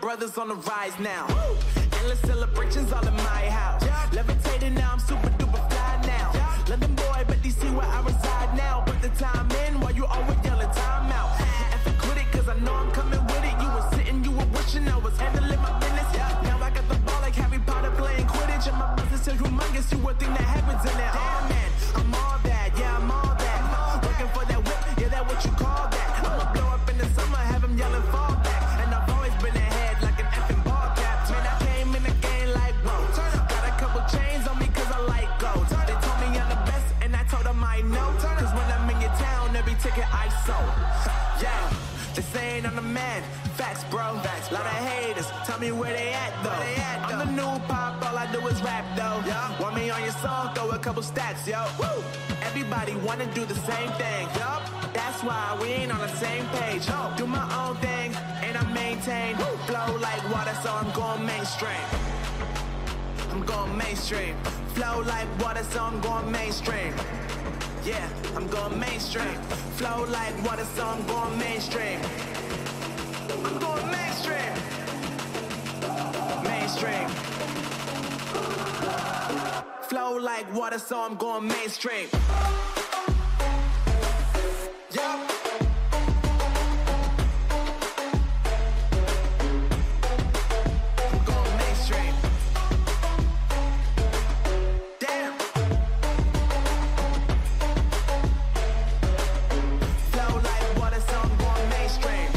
brothers on the rise now. Endless celebrations all in my house. Levitating now, I'm super duper fly now. London boy, but DC where I reside now. Put the time in while you always yelling time out. And for quit it, cause I know I'm coming with it. You were sitting, you were wishing I was handling my business. Now I got the ball like Harry Potter playing Quidditch. And my business is humongous, you would think that happens in there. Damn man, I'm all that, yeah I'm all that. Working for that whip, yeah that what you call that. I'ma blow up in the summer, have them yelling fall back. And I've always been ahead like an effing ball cap. Man, I came in the game like whoa. Got a couple chains on me cause I like gold. They told me I'm the best and I told them I know. Cause when I'm in your town, every ticket I sold. Yeah, they saying I'm the man. Facts, bro. Facts, lot of haters. Tell me where they at though. I'm the new pop, all I do is rap though. Want me on your song, throw a couple stats, yo. Woo! Everybody wanna do the same thing. Yup. That's why we ain't on the same page. Do my own thing and I maintain. Flow like water, so I'm going mainstream. I'm going mainstream. Flow like water, so I'm going mainstream. Yeah, I'm going mainstream. Flow like water, so I'm going mainstream. I'm going mainstream. Mainstream. Flow like water, so I'm going mainstream. Yeah. I'm going mainstream. Damn. Flow like water, so I'm going mainstream.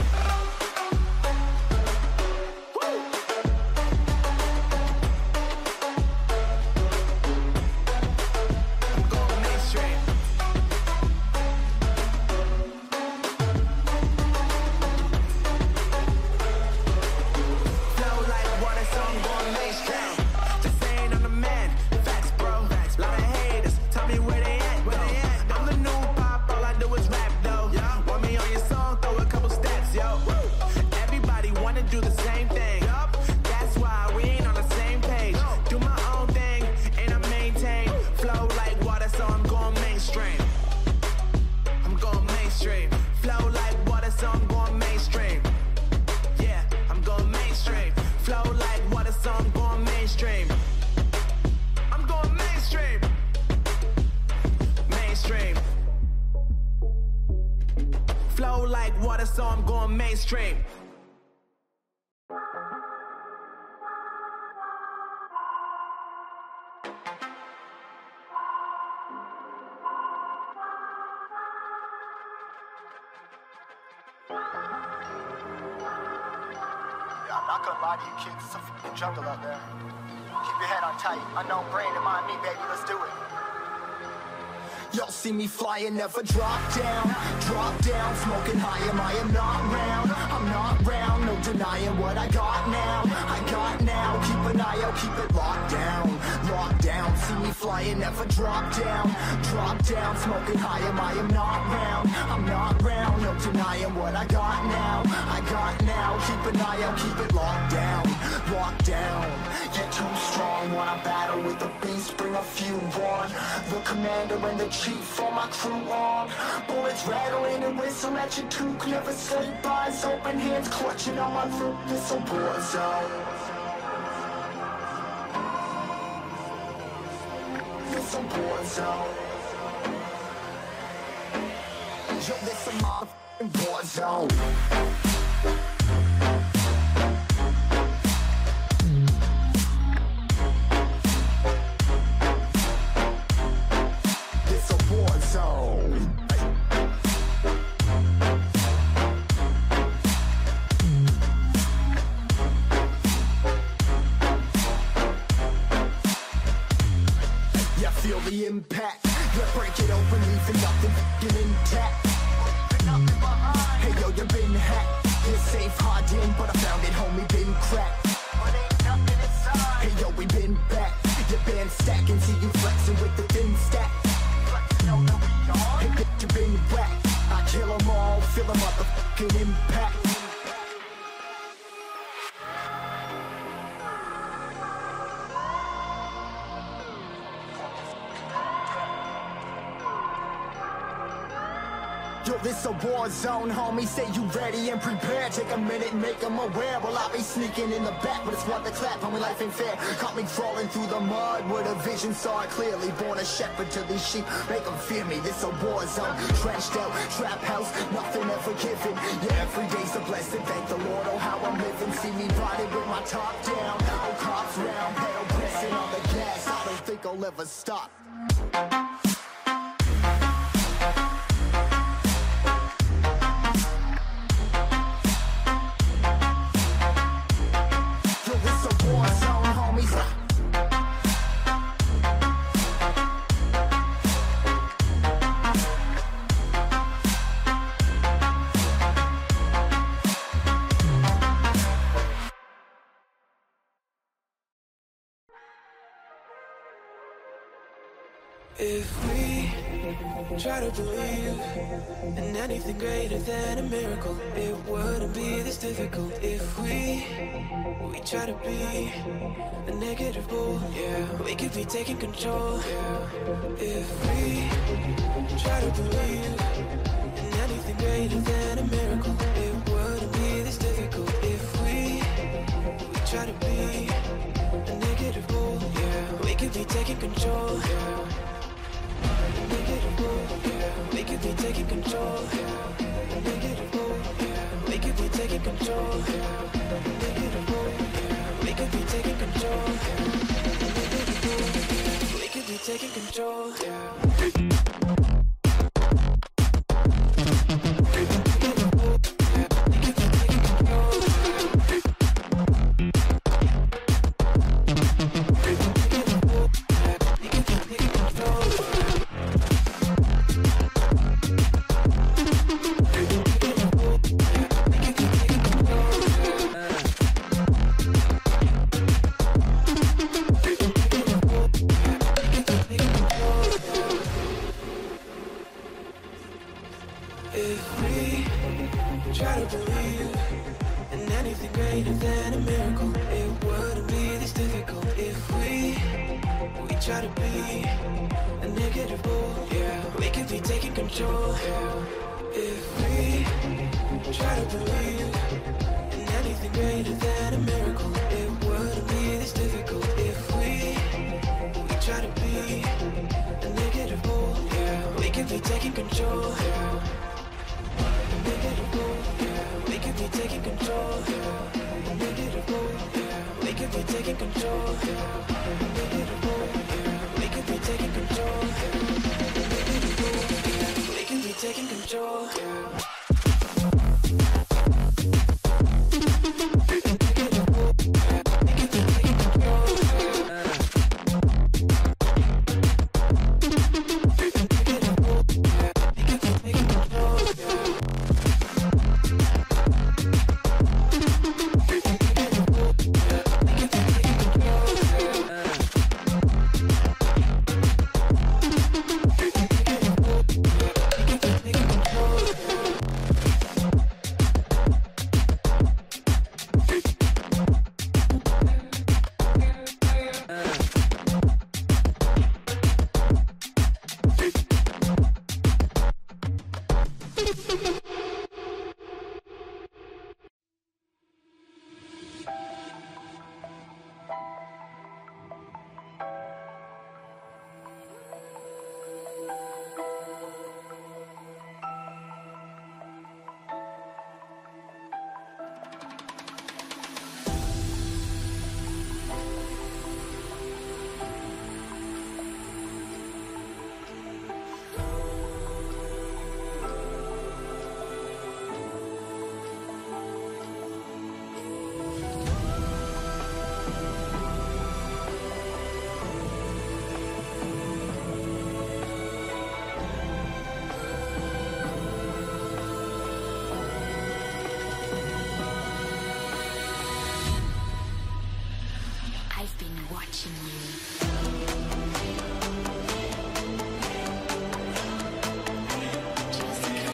Flow like water, so I'm going mainstream. I'm not gonna lie to you kids, it's a f***ing jungle out there. Keep your head on tight, unknown brain and mind me, baby, let's do it. Y'all see me flying, never drop down, smoking high, I am not round, I'm not round, no denying what I got now, keep an eye out, keep it locked down, see me flying, never drop down, smoking high, I am not round, I'm not round, no denying what I got now, keep an eye out, keep it locked down, get too strong, wanna battle with the beast, bring a few on, the commander and the chief, all my crew on, bullets rattling and whistle at your toque, never sleep, eyes open, hands clutching on my loot, this a war zone. This a war zone. Yo, this a motherfucking war zone. The impact, yeah, break it open, leaving nothing f***ing intact. Hey yo, you been hacked, you're safe, hard in, but I found it, homie, been cracked. Hey yo, we been back, your band stacking, see you flexing with the thin stack. Hey bitch, you been whacked, I kill them all, feel the motherfucking impact. Yo, this a war zone, homie. Say you ready and prepared. Take a minute and make them aware. Well, I'll be sneaking in the back, but it's what the clap. Homie, life ain't fair. Caught me crawling through the mud with a vision, saw it clearly. Born a shepherd to these sheep, make them fear me. This a war zone, trashed out, trap house, nothing ever given. Yeah, every day's a blessing. Thank the Lord, oh how I'm living. See me riding with my top down. Oh, cops round, pedal pressing on the gas. I don't think I'll ever stop. If we try to believe in anything greater than a miracle, it wouldn't be this difficult. If we try to be a negative bull, yeah, we could be taking control. Yeah. If we try to believe in anything greater than a miracle, it wouldn't be this difficult. If we try to be a negative bull, yeah, we could be taking control. Yeah. We could be taking control. We could be taking control. We could be taking control. We could be taking control. If we try to believe in anything greater than a miracle, it wouldn't be this difficult. If we try to be a negative bull, yeah, we could be taking control. Yeah. If we try to believe in anything greater than a miracle, it wouldn't be this difficult. If we try to be a negative bull, yeah, we could be taking control. Yeah. We could be taking control. We could be taking control. We could be taking control. We could be taking control. Thank you.